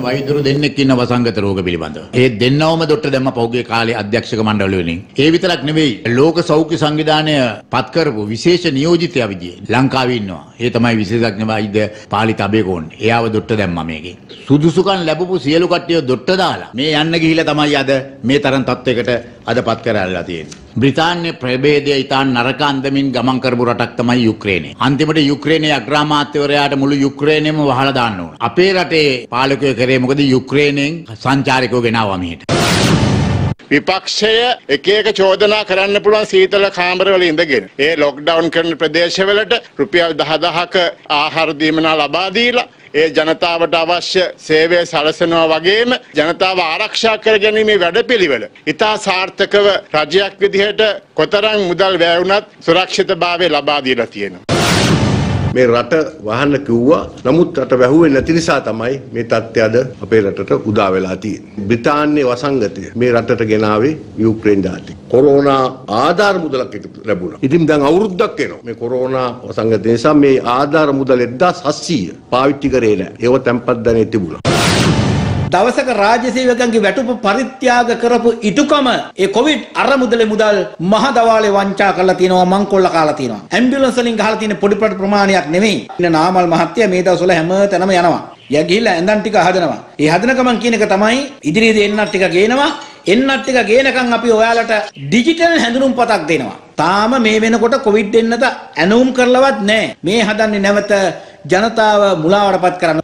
වෛද්‍යවරු දෙන්නෙක් ඉන්න වසංගත රෝග පිළිබඳව. ඒ දෙන්නවම දොට්ට දැම්ම පහුගිය කාලේ අධ්‍යක්ෂක මණ්ඩලය වලින්. ඒ විතරක් නෙවෙයි ලෝක සෞඛ්‍ය සංවිධානය පත් කරපු විශේෂ නියෝජිතයා විදිහේ ලංකාවේ ඉන්නවා. ඒ තමයි විශේෂඥ වෛද්‍ය පාලිත අබේකෝන්. එයාව දොට්ට දැම්මා මේකේ. සුදුසුකම් ලැබපු සියලු කට්ටිය දොට්ට දාලා මේ යන්න ගිහිලා තමයි අද මේ තරම් තත්වයකට අදපත් කරලා තියෙන්නේ. බ්‍රිතාන්‍ය ප්‍රභේදය ඉතාම නරක අන්දමින් ගමන් කරපු රටක් තමයි යුක්‍රේනය. අන්තිමට යුක්‍රේනයේ අග්‍රාමාත්‍යවරයාට මුළු යුක්‍රේනයම වහලා දාන්න ඕන. අපේ රටේ පාලකයෝ කරේ මොකද යුක්‍රේනයෙන් සංචාරකයෝ ගෙනාවා මෙහෙට. විපක්ෂය එක එක චෝදනා කරන්න පුළුවන් සීතල කාමරවල ඉඳගෙන ඒ ලොක්ඩවුන් කරන ප්‍රදේශවලට රුපියල් 10000ක ආහාර දීමනා ලබා දීලා ඒ ජනතාවට අවශ්‍ය සේවය සලසනවා වගේම ජනතාව ආරක්ෂා කර ගැනීමේ වැඩපිළිවෙල ඉතා සාර්ථකව රජයක් විදිහට කොතරම් මුදල් වැය වුණත් සුරක්ෂිතභාවය ලබා දීලා තියෙනවා. මේ රට වහන්න කිව්වා. නමුත් රට වැහුවේ නැති නිසා තමයි මේ තත්ත්වය අද අපේ රටට උදා වෙලා තියෙන්නේ. බ්‍රිතාන්‍ය වසංගතය මේ රටට ගෙනාවේ යුක්‍රේන ජාතිය. කොරෝනා ආධාර මුදලක් ලැබුණා. ඉතින් දැන් අවුරුද්දක් වෙනවා. මේ කොරෝනා වසංගතය නිසා මේ ආධාර මුදල් 1700 පාවිච්චි කරේ නැහැ. ඒව තැම්පත් ධනෙ තිබුණා. දවසක රාජ්‍ය සේවකයන්ගේ වැටුප පරිත්‍යාග කරපු ඉටුකම ඒ කොවිඩ් අරමුදලේ මුදල් මහ දවාලේ වංචා කරලා තියෙනවා මංකොල්ල කාලා තියෙනවා. ඇම්බියුලන්ස් වලින් ගහලා තියෙන පොඩි ප්‍රමාණයක් නෙමෙයි. ඉන්න නාමල් මහත්තයා මේ දවස්වල හැම තැනම යනවා. යා ගිහිල්ලා ඇඳන් ටික හදනවා. ඒ හදන ගමන් කියන එක තමයි ඉදිරියේදී එන්නත් ටික ගේනවා. එන්නත් ටික ගේනකම් අපි ඔයාලට ඩිජිටල් හැඳුනුම්පතක් දෙනවා. තාම මේ වෙනකොට කොවිඩ් එන්නත ඇනවුම් කරලවත් නැහැ. මේ හදන්නේ නැවත ජනතාව මුලාවටපත් කරන්න.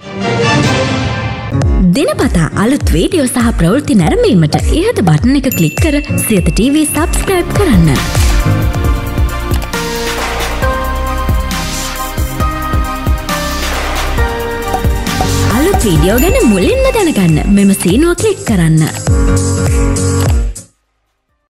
දිනපතා අලුත් වීඩියෝ සහ ප්‍රවෘත්ති නැරඹීමට ඉහත බටන් එක ක්ලික් කර සියත TV සබ්ස්ක්‍රයිබ් කරන්න. අලුත් වීඩියෝ ගැන මුලින්ම දැනගන්න මෙම සීනුව ක්ලික් කරන්න.